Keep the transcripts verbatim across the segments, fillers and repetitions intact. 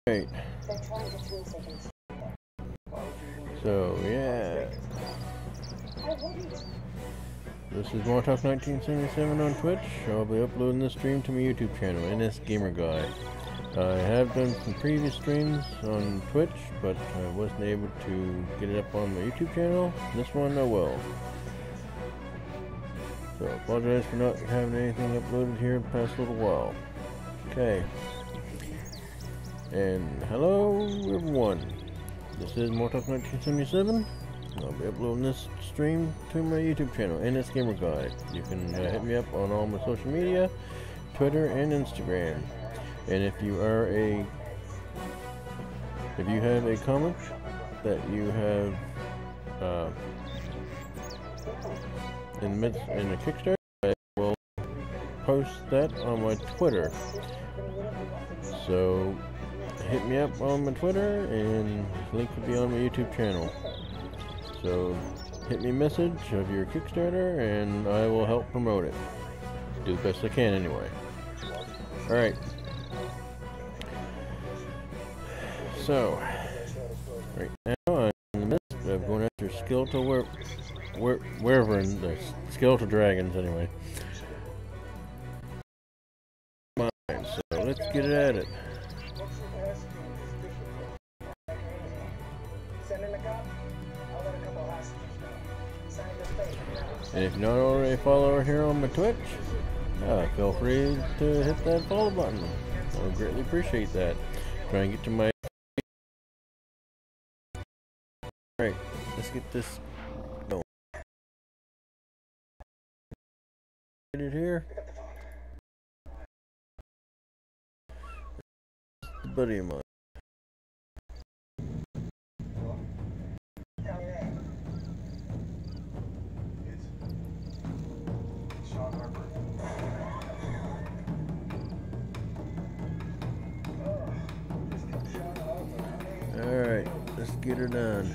Right. So, yeah. This is Mortalk nineteen seventy-seven on Twitch. I'll be uploading this stream to my YouTube channel, N S Gamer Guy. I have done some previous streams on Twitch, but I wasn't able to get it up on my YouTube channel. This one I will. So, I apologize for not having anything uploaded here in the past little while. Okay. And hello everyone. This is Mortalk nineteen seventy-seven. I'll be uploading this stream to my YouTube channel, N S Gamer Guy. You can uh, hit me up on all my social media, Twitter and Instagram. And if you are a, if you have a comic that you have uh, in the midst in a Kickstarter, I will post that on my Twitter. So hit me up on my Twitter, and the link will be on my YouTube channel. So hit me a message of your Kickstarter, and I will help promote it. Do the best I can anyway. Alright. So, right now I'm in the midst of going after skeletal where, where, wherever in the skeletal dragons anyway. So let's get it at it. And if you're not already a follower here on my Twitch, uh, feel free to hit that follow button. I would greatly appreciate that. Try and get to my... Alright, let's get this going. Get it here. A buddy of mine. Alright, let's get her done.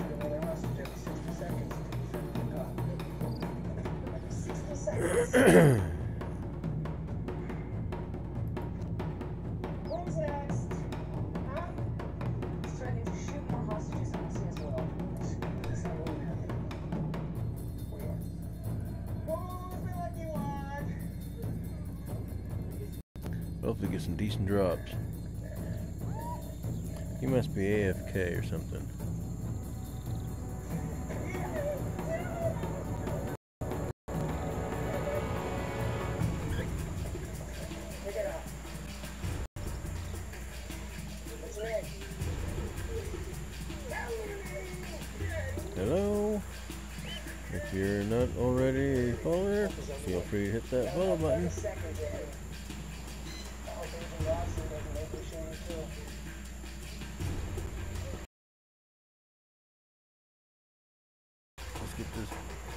Hopefully get some decent drops. He must be A F K or something. Hello? If you're not already a follower, feel free to hit that follow button. Let's get this.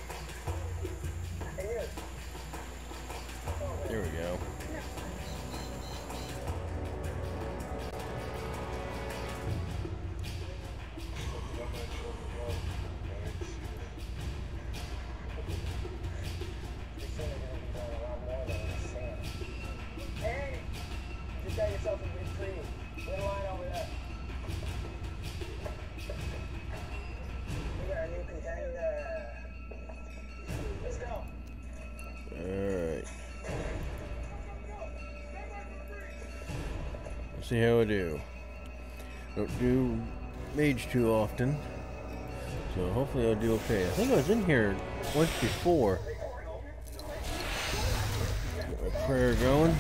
There we go. Hey, just got yourself a big tree. Get in line over there. We got a new contender. Let's go. Alright. Let's see how I do. Don't do mage too often, so hopefully I'll do okay. I think I was in here once before. Get my prayer going.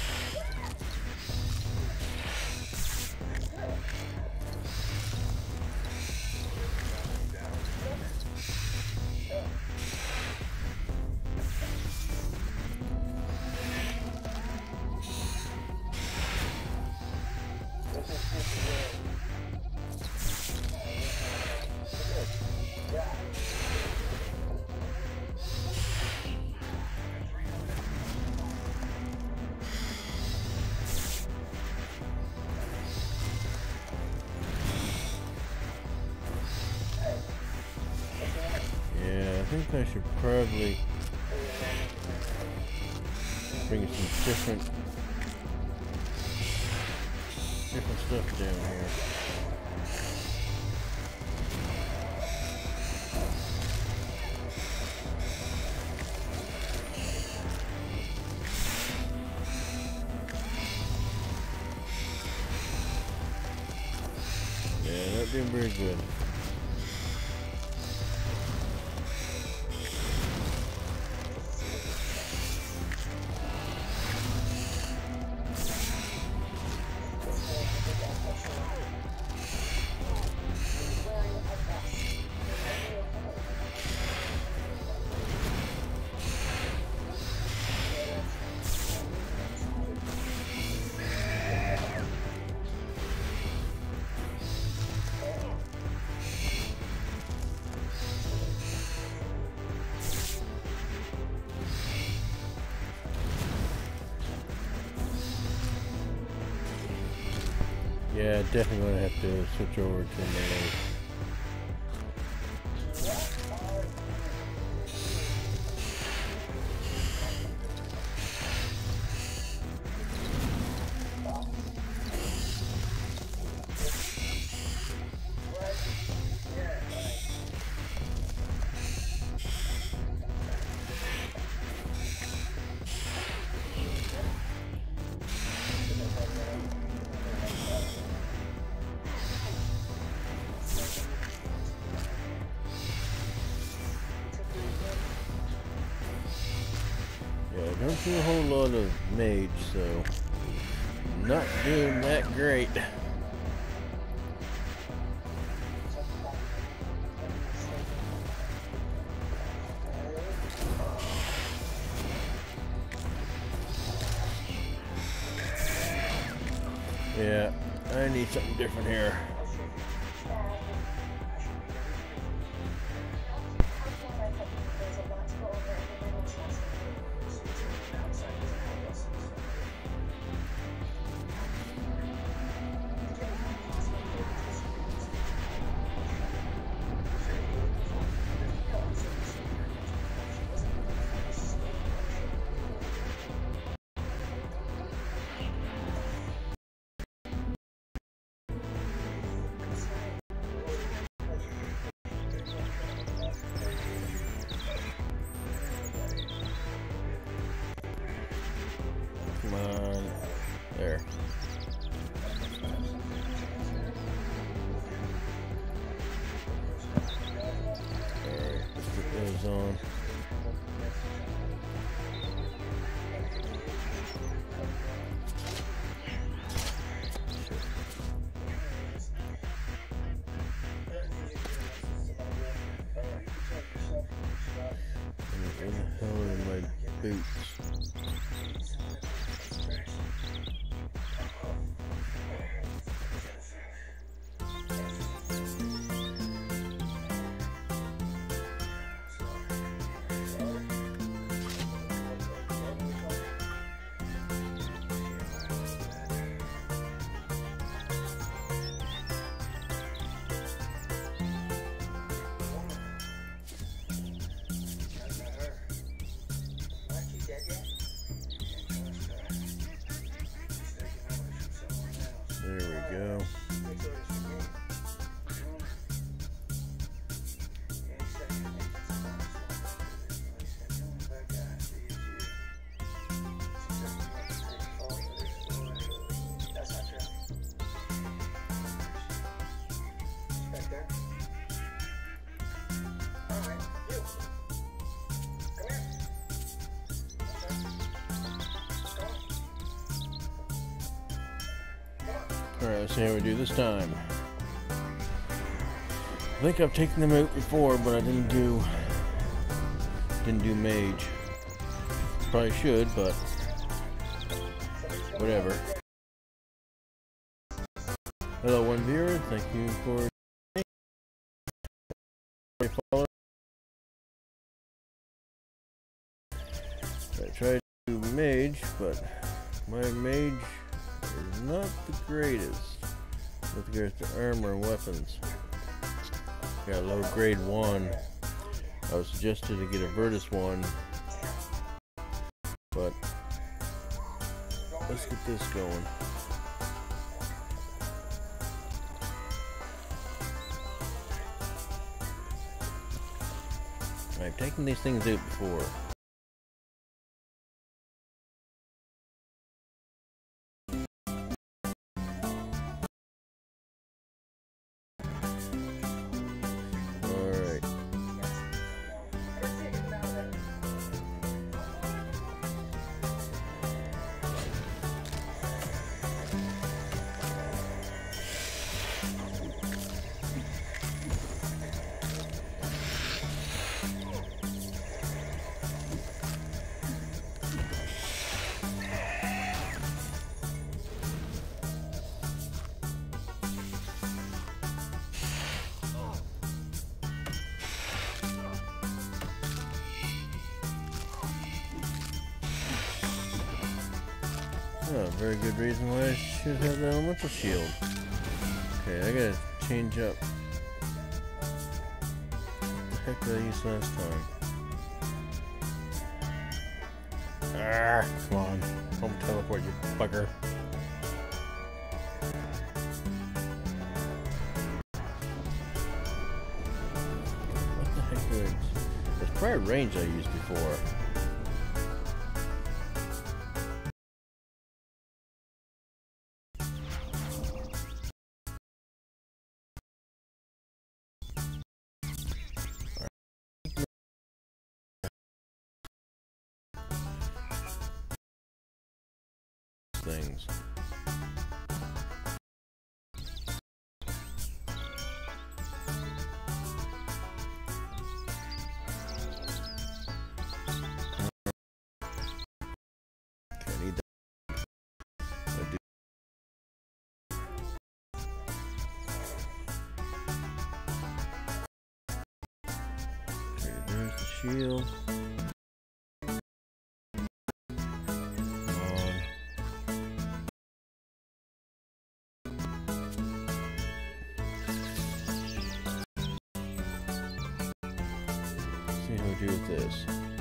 I think I should probably bring some different different stuff down here. Yeah, not doing very good. Yeah, definitely gonna have to switch over to melee. I don't do a whole lot of mage, so not doing that great. Yeah, I need something different here. Come on. There. Alright, let's put those on. Where the hell are my boots? There we go. Alright, let's see how we do this time. I think I've taken them out before, but I didn't do didn't do mage. Probably should, but whatever. Hello, one viewer. Thank you for following. I tried to do mage, but my mage is not the greatest with regards to armor and weapons. Got a low grade one. I was suggested to get a Virtus one, but let's get this going. I've taken these things out before. Alright. Oh, very good reason why I should have the elemental shield. Okay, I gotta change up. What the heck did I use last time? Ah, come on. Don't teleport, you bugger. What the heck did I... There's probably range I used before. Things. Okay, I need that. I do. Okay, there's the shield. See how we do with this.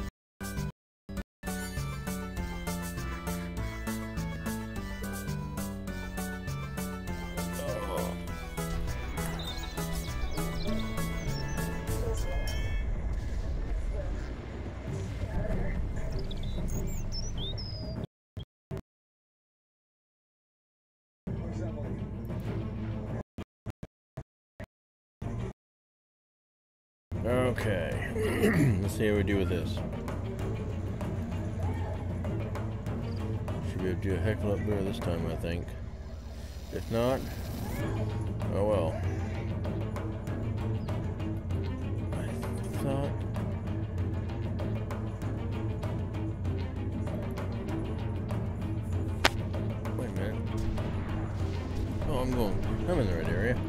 Oh. Okay, let's see how we do with this. Should be able to do a heck of a lot better this time, I think. If not, oh well. I thought... Wait a minute. Oh, I'm going... I'm in the right area.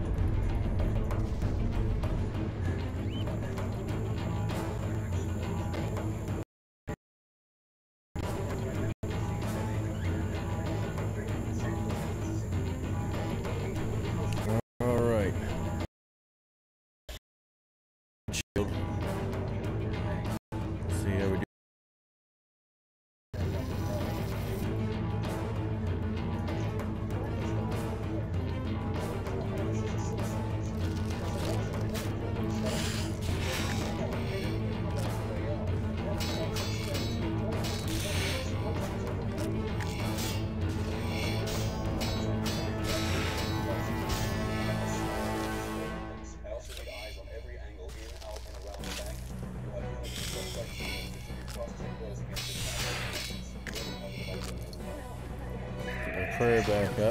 Prayer back up.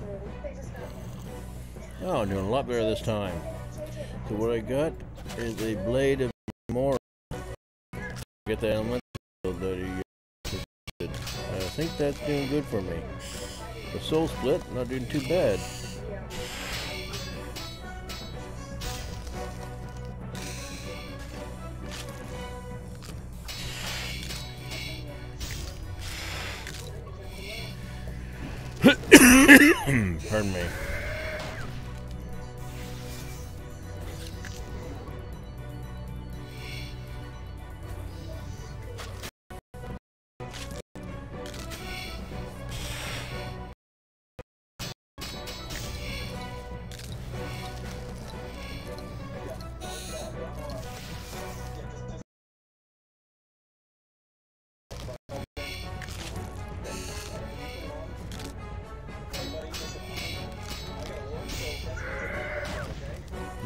Oh, I'm doing a lot better this time. So what I got is a blade of more. Get the element that he did. I think that's doing good for me. The soul split, not doing too bad. Pardon me.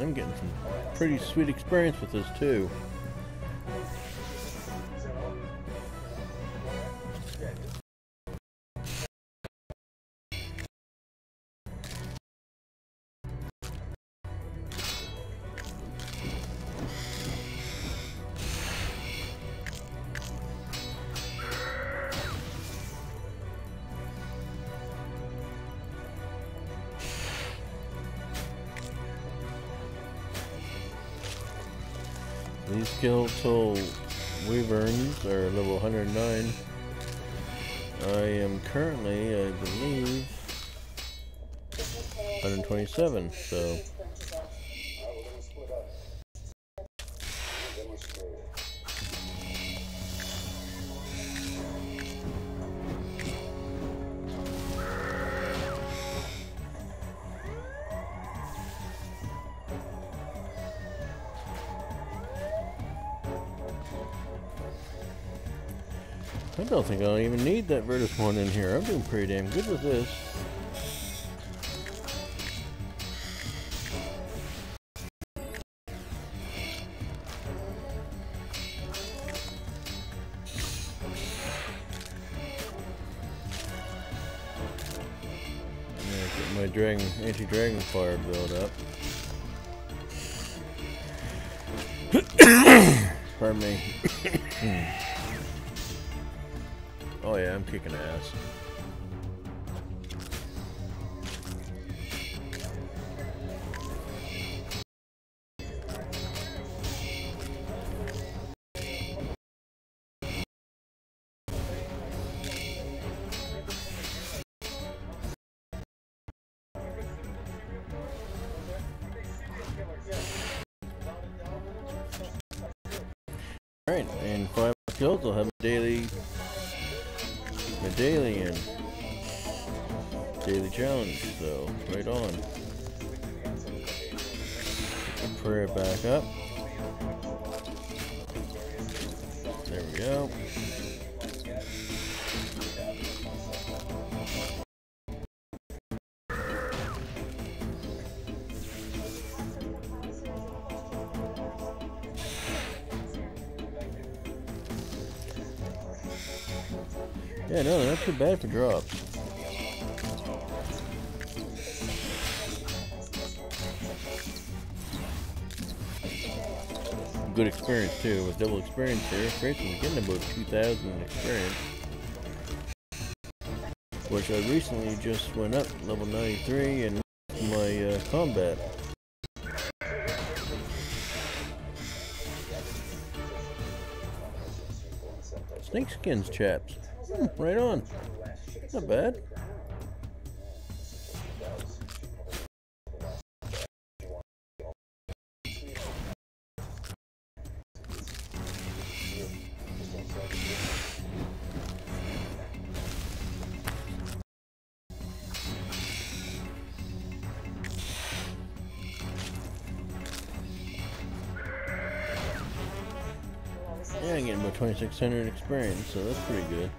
I'm getting some pretty sweet experience with this too. These skeletal wyverns are level one hundred nine. I am currently, I believe, one hundred twenty-seven, so... I don't think I'll even need that Virtus one in here. I'm doing pretty damn good with this. I'm gonna get my dragon, anti-dragon fire build up. Pardon me. Oh yeah, I'm kicking ass. Alright, and five kills, I'll have a daily medallion daily challenge, so right on. Put the prayer back up. There we go. Yeah, no, they're not too bad for drops. Good experience too, with double experience here. Grayson's getting about two thousand experience. Which I recently just went up level ninety-three in my uh, combat. Snake skins, chaps. Hmm, right on. Not bad. Yeah, I'm getting about twenty-six hundred experience, so that's pretty good.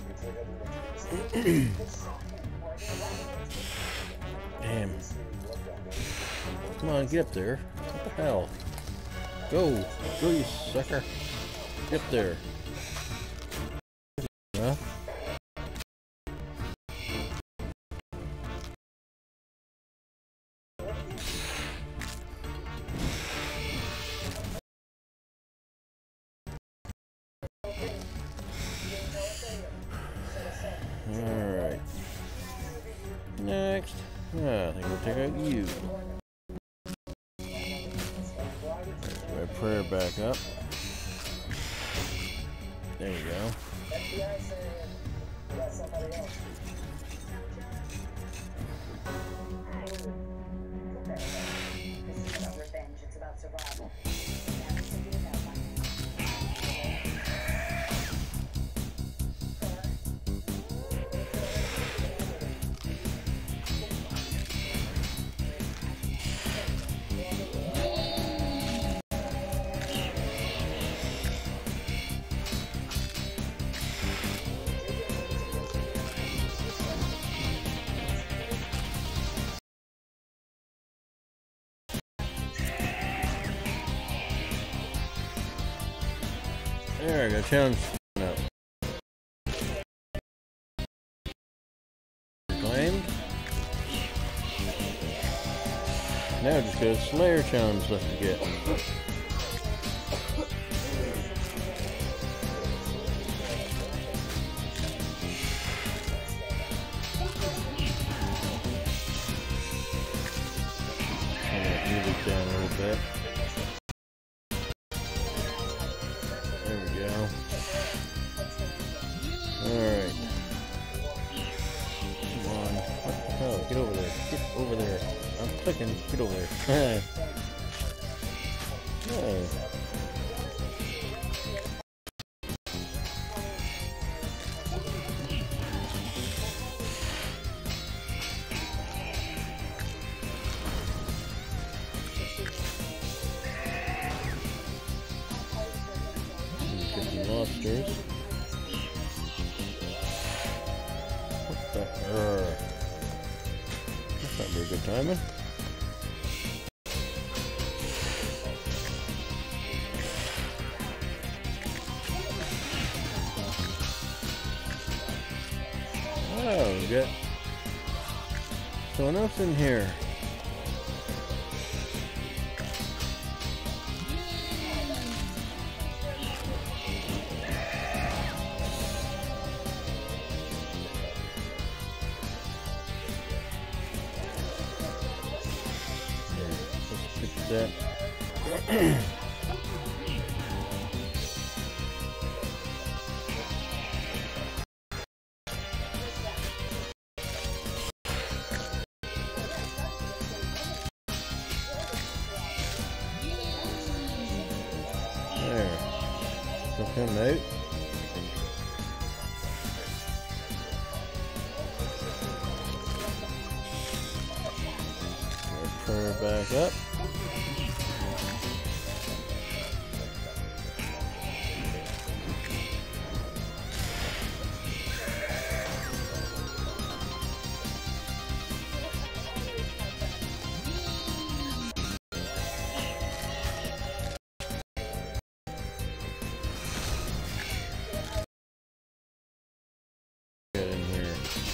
Damn. Come on, get up there. What the hell? Go! Go, you sucker! Get up there. Huh? Alright. Next. Ah, I think we'll take out you. There's my prayer back up. There you go. It's about survival. Alright, got a challenge now. Claimed. Now just got a Slayer challenge left to get. Music down a little bit. There we go. Alright. Come on. What the hell? Get over there. Get over there. I'm clicking. Get over there. Hey. Monsters. What the? Urgh. That's not very good timing. Oh, we got someone else in here. That. There. Look him out. Turn her back up. In here.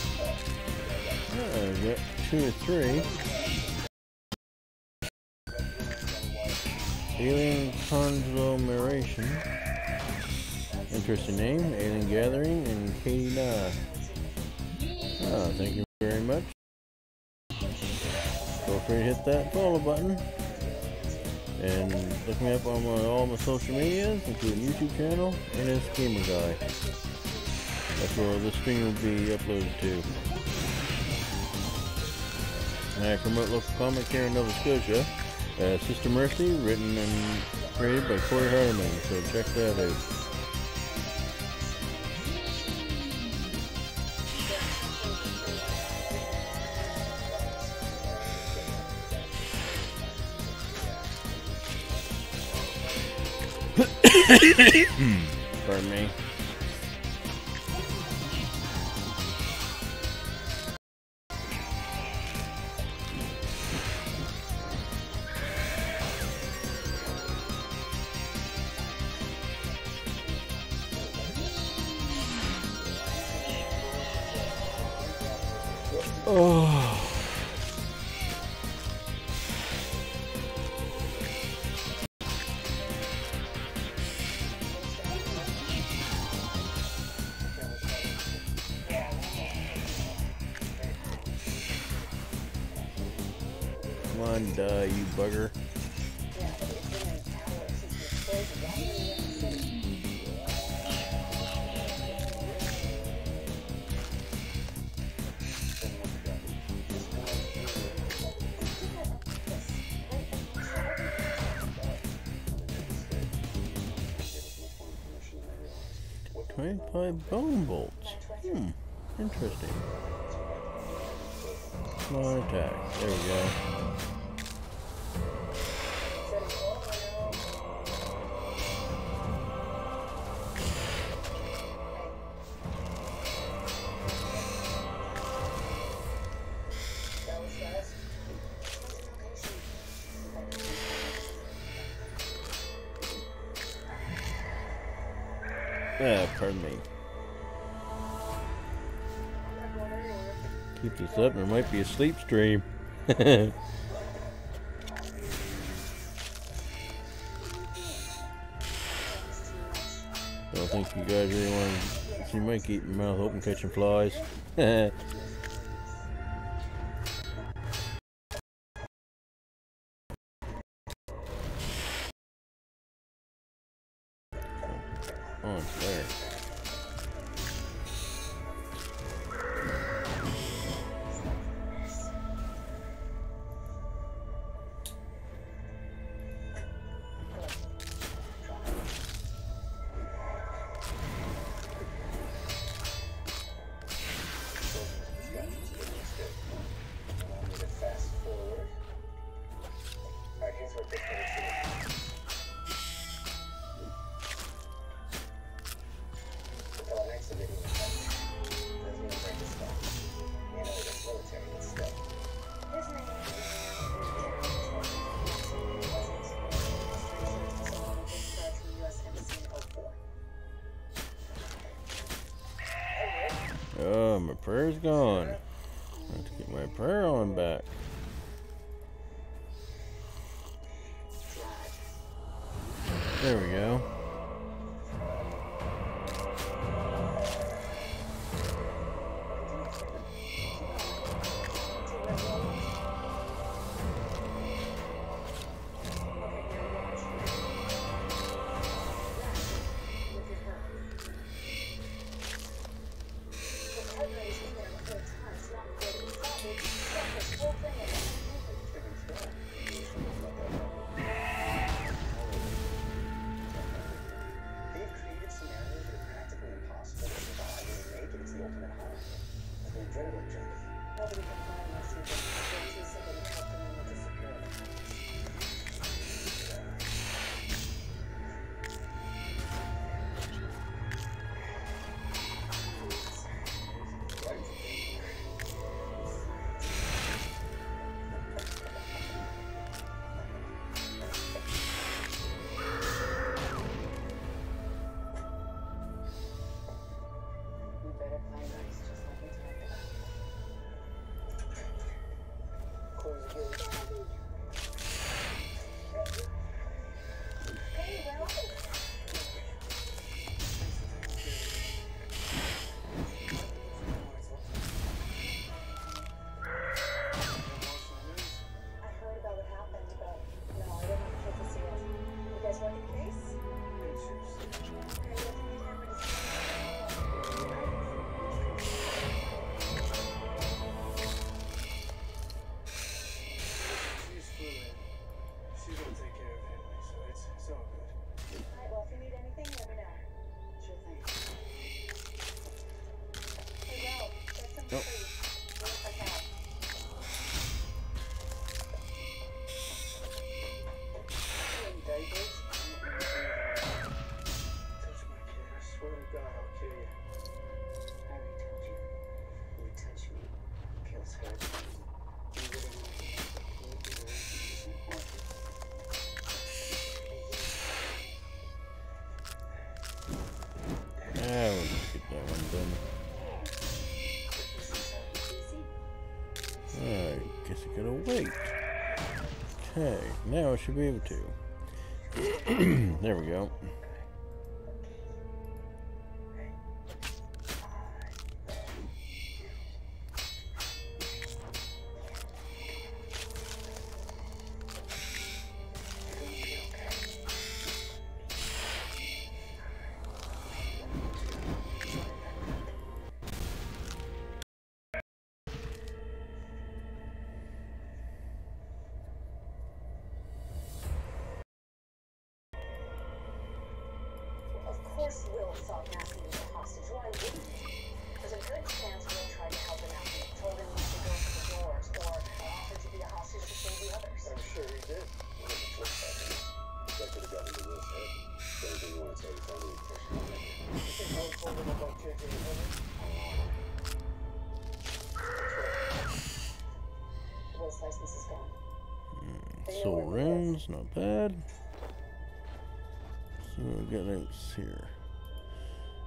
Oh, we got two or three. Alien Conglomeration. Interesting name. Alien Gathering and Katie Na. Oh, thank you very much. Feel free to hit that follow button. And look me up on my, all my social medias, including YouTube channel and N S Gamer Guy. That's where this stream will be uploaded to. I promote local comic here in Nova Scotia. Uh, Sister Mercy, written and created by Corey Hardiman, so check that out. Pardon me. Oh. Come on, die, you bugger. twenty-five bone bolts. Hmm, interesting. Small attack. There we go. Ah, pardon me. Keep this up, there might be a sleep stream. I don't think you guys really want to see me keep my mouth open catching flies. Oh, it's there. Oh, my prayer's gone. I have to get my prayer on back. There we go. Nope. Yeah, we'll just get that one done. I guess I gotta wait. Okay, now I should be able to. There we go. Of course Will sought Matthew as a hostage. Why wouldn't he? There's a good chance Will tried to help him out. Told him to go to the doors or offered to be a hostage to save the others. I'm sure he did. What was the flip side of it? That could have gotten into Will's head. So anything you want to tell your family, of course you can. You think Will told him about J J Henry? Will's license is gone. Mm, soul runes, not bad. So we'll get notes here.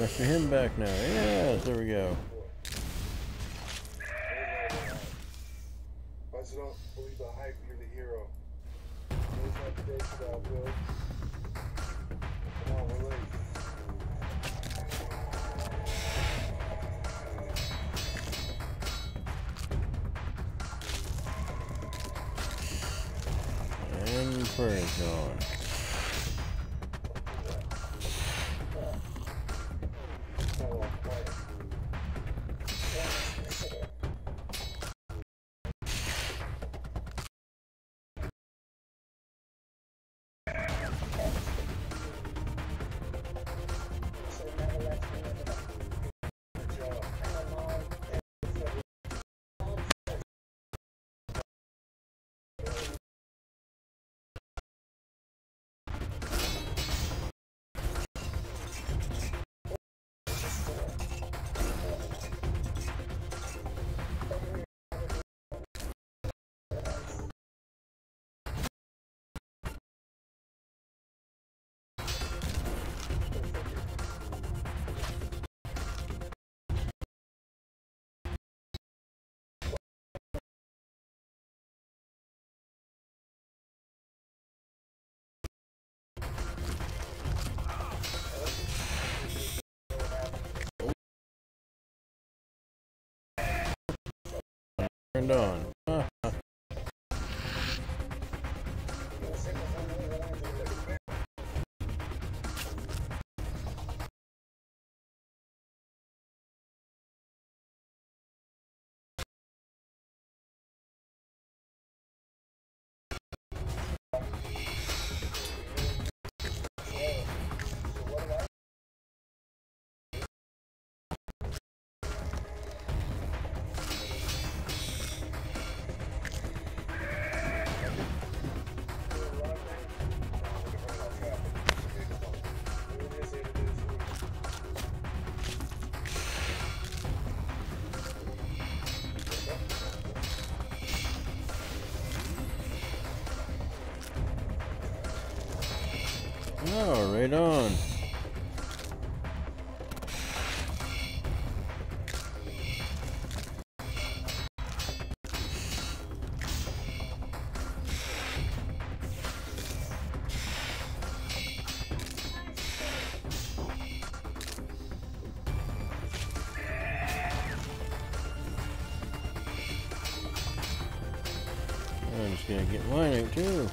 Master him back now. Yes, there we go. I just don't believe the hype. You're the hero. There's no today for that, Will. Come on, we're late. And Prairie's gone. Turned on. Uh, oh, right on. I'm just gonna get mine out too.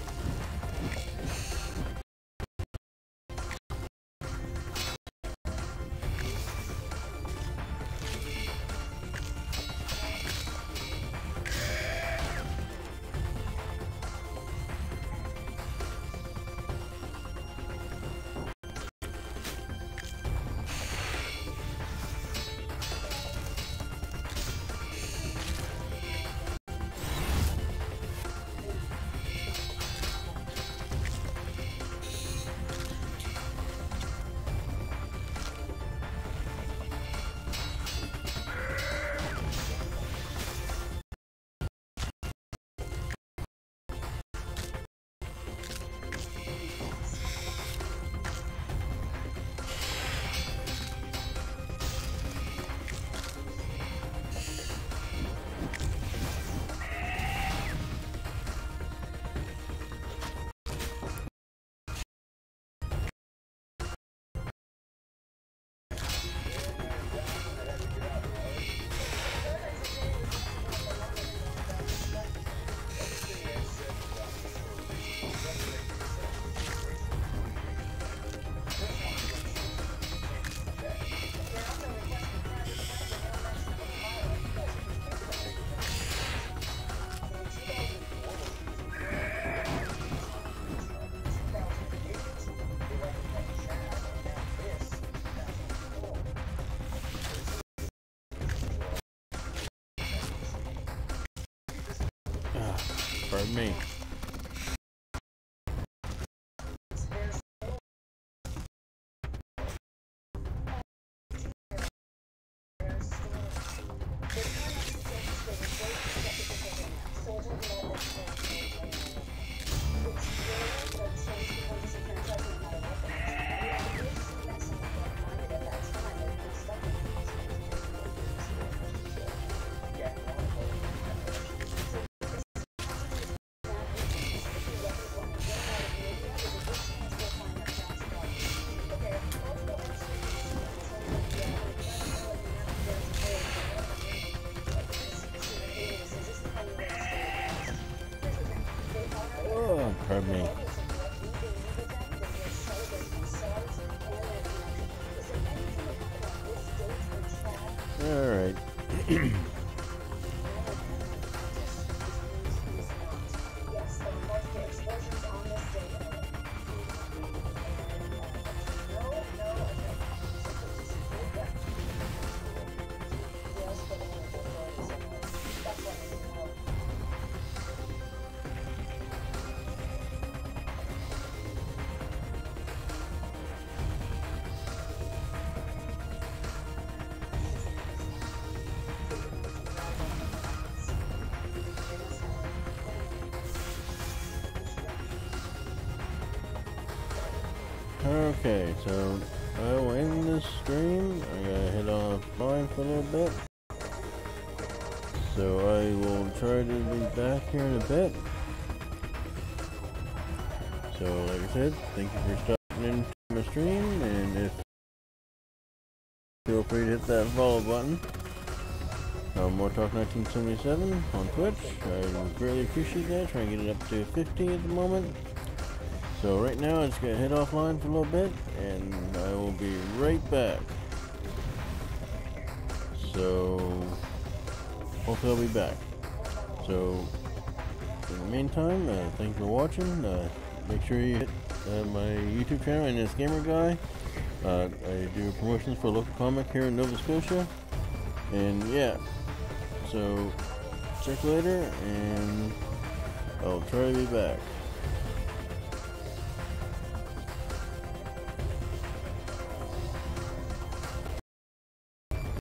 Pardon me. Yes, there were multiple explosions on this day. No, no, okay. Yeah. Yes, but only the authorities are there. That's what I didn't know. Okay, so I will end this stream. I gotta head offline for a little bit. So I will try to be back here in a bit. So like I said, thank you for stopping in to my stream, and if feel free to hit that follow button. Uh, More Talk nineteen seventy-seven on Twitch. I greatly appreciate that. Trying to get it up to fifty at the moment. So right now, I'm just gonna head offline for a little bit, and I will be right back. So hopefully I'll be back. So in the meantime, uh, thanks for watching. Uh, make sure you hit uh, my YouTube channel, and this Gamer Guy. Uh, I do promotions for a local comic here in Nova Scotia, and yeah. So check later, and I'll try to be back.